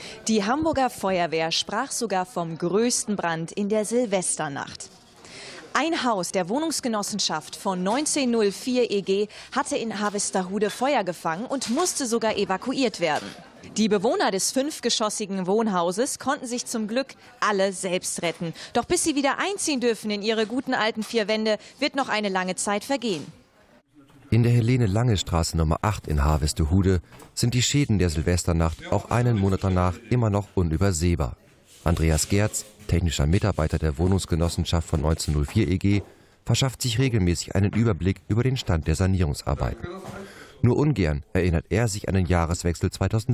Die Hamburger Feuerwehr sprach sogar vom größten Brand in der Silvesternacht. Ein Haus der Wohnungsgenossenschaft von 1904 EG hatte in Harvestehude Feuer gefangen und musste sogar evakuiert werden. Die Bewohner des 5-geschossigen Wohnhauses konnten sich zum Glück alle selbst retten. Doch bis sie wieder einziehen dürfen in ihre guten alten 4 Wände, wird noch eine lange Zeit vergehen. In der Helene-Lange-Straße Nummer 8 in Harvestehude sind die Schäden der Silvesternacht auch einen Monat danach immer noch unübersehbar. Andreas Gerz, technischer Mitarbeiter der Wohnungsgenossenschaft von 1904 EG, verschafft sich regelmäßig einen Überblick über den Stand der Sanierungsarbeiten. Nur ungern erinnert er sich an den Jahreswechsel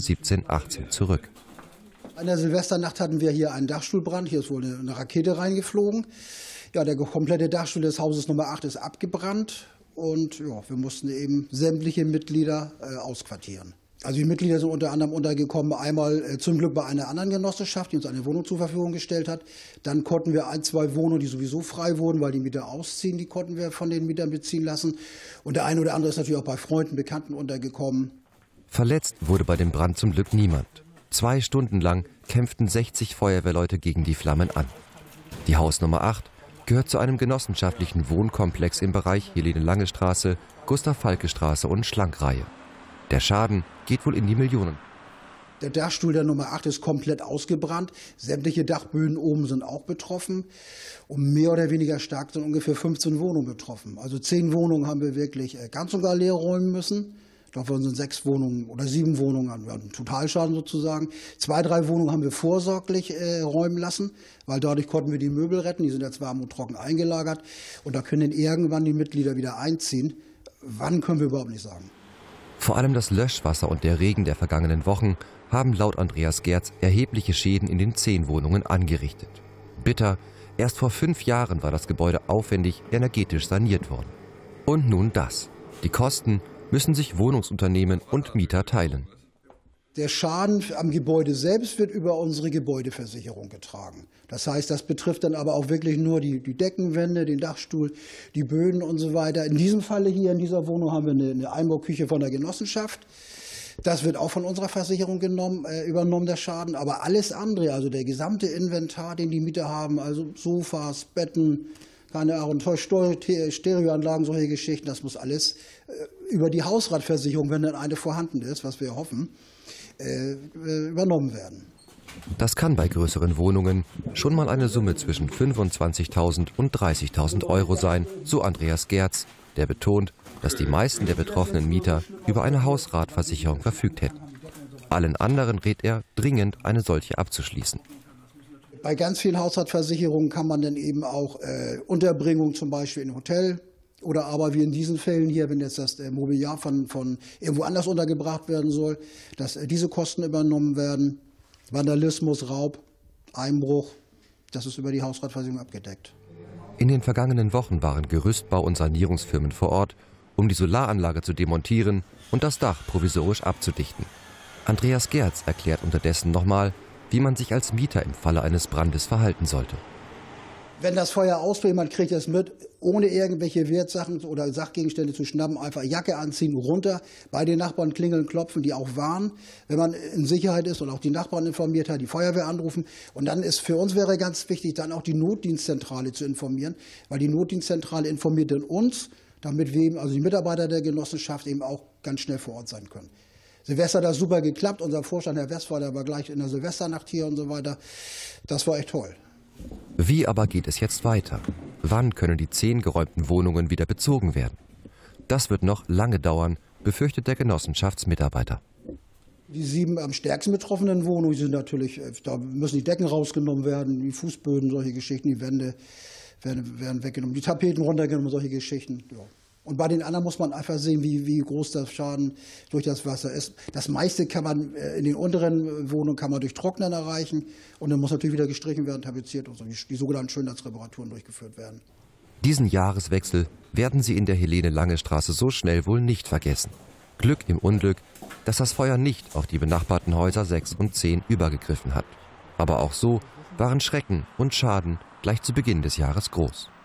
2017-18 zurück. An der Silvesternacht hatten wir hier einen Dachstuhlbrand. Hier ist wohl eine Rakete reingeflogen. Ja, der komplette Dachstuhl des Hauses Nummer 8 ist abgebrannt. Und ja, wir mussten eben sämtliche Mitglieder ausquartieren. Also die Mitglieder sind unter anderem untergekommen, einmal zum Glück bei einer anderen Genossenschaft, die uns eine Wohnung zur Verfügung gestellt hat. Dann konnten wir 1, 2 Wohnungen, die sowieso frei wurden, weil die Mieter ausziehen, die konnten wir von den Mietern beziehen lassen. Und der eine oder andere ist natürlich auch bei Freunden, Bekannten untergekommen. Verletzt wurde bei dem Brand zum Glück niemand. 2 Stunden lang kämpften 60 Feuerwehrleute gegen die Flammen an. Die Hausnummer 8 gehört zu einem genossenschaftlichen Wohnkomplex im Bereich Helene-Lange-Straße, Gustav-Falke-Straße und Schlankreihe. Der Schaden geht wohl in die Millionen. Der Dachstuhl der Nummer 8 ist komplett ausgebrannt. Sämtliche Dachböden oben sind auch betroffen. Und mehr oder weniger stark sind ungefähr 15 Wohnungen betroffen. Also 10 Wohnungen haben wir wirklich ganz und gar leer räumen müssen. Davon sind 6 Wohnungen oder 7 Wohnungen einen Totalschaden sozusagen. 2, 3 Wohnungen haben wir vorsorglich räumen lassen, weil dadurch konnten wir die Möbel retten. Die sind jetzt warm und trocken eingelagert. Und da können irgendwann die Mitglieder wieder einziehen. Wann, können wir überhaupt nicht sagen. Vor allem das Löschwasser und der Regen der vergangenen Wochen haben laut Andreas Gerz erhebliche Schäden in den 10 Wohnungen angerichtet. Bitter, erst vor 5 Jahren war das Gebäude aufwendig energetisch saniert worden. Und nun das. Die Kosten müssen sich Wohnungsunternehmen und Mieter teilen. Der Schaden am Gebäude selbst wird über unsere Gebäudeversicherung getragen. Das heißt, das betrifft dann aber auch wirklich nur die Deckenwände, den Dachstuhl, die Böden und so weiter. In diesem Falle hier in dieser Wohnung haben wir eine Einbauküche von der Genossenschaft. Das wird auch von unserer Versicherung übernommen, der Schaden. Aber alles andere, also der gesamte Inventar, den die Mieter haben, also Sofas, Betten, keine Ahnung, Stereoanlagen, solche Geschichten, das muss alles über die Hausratversicherung, wenn dann eine vorhanden ist, was wir hoffen, übernommen werden. Das kann bei größeren Wohnungen schon mal eine Summe zwischen 25.000 und 30.000 Euro sein, so Andreas Gerz, der betont, dass die meisten der betroffenen Mieter über eine Hausratversicherung verfügt hätten. Allen anderen rät er, dringend eine solche abzuschließen. Bei ganz vielen Hausratversicherungen kann man dann eben auch Unterbringung zum Beispiel in Hotel oder aber wie in diesen Fällen hier, wenn jetzt das Mobiliar von irgendwo anders untergebracht werden soll, dass diese Kosten übernommen werden. Vandalismus, Raub, Einbruch, das ist über die Hausratversicherung abgedeckt. In den vergangenen Wochen waren Gerüstbau- und Sanierungsfirmen vor Ort, um die Solaranlage zu demontieren und das Dach provisorisch abzudichten. Andreas Gerz erklärt unterdessen nochmal, wie man sich als Mieter im Falle eines Brandes verhalten sollte. Wenn das Feuer ausbricht, man kriegt es mit, ohne irgendwelche Wertsachen oder Sachgegenstände zu schnappen, einfach Jacke anziehen, runter, bei den Nachbarn klingeln, klopfen, die auch warnen, wenn man in Sicherheit ist und auch die Nachbarn informiert hat, die Feuerwehr anrufen. Und dann ist für uns wäre ganz wichtig, dann auch die Notdienstzentrale zu informieren, weil die Notdienstzentrale informiert dann uns, damit wir eben, also die Mitarbeiter der Genossenschaft eben auch ganz schnell vor Ort sein können. Silvester hat das super geklappt, unser Vorstand, Herr Westphal, der war gleich in der Silvesternacht hier und so weiter. Das war echt toll. Wie aber geht es jetzt weiter? Wann können die 10 geräumten Wohnungen wieder bezogen werden? Das wird noch lange dauern, befürchtet der Genossenschaftsmitarbeiter. Die 7 am stärksten betroffenen Wohnungen sind natürlich, da müssen die Decken rausgenommen werden, die Fußböden, solche Geschichten, die Wände werden weggenommen, die Tapeten runtergenommen, solche Geschichten. Ja. Und bei den anderen muss man einfach sehen, wie groß der Schaden durch das Wasser ist. Das meiste kann man in den unteren Wohnungen kann man durch Trocknen erreichen. Und dann muss natürlich wieder gestrichen werden, tapeziert und so, die sogenannten Schönheitsreparaturen durchgeführt werden. Diesen Jahreswechsel werden sie in der Helene-Lange-Straße so schnell wohl nicht vergessen. Glück im Unglück, dass das Feuer nicht auf die benachbarten Häuser 6 und 10 übergegriffen hat. Aber auch so waren Schrecken und Schaden gleich zu Beginn des Jahres groß.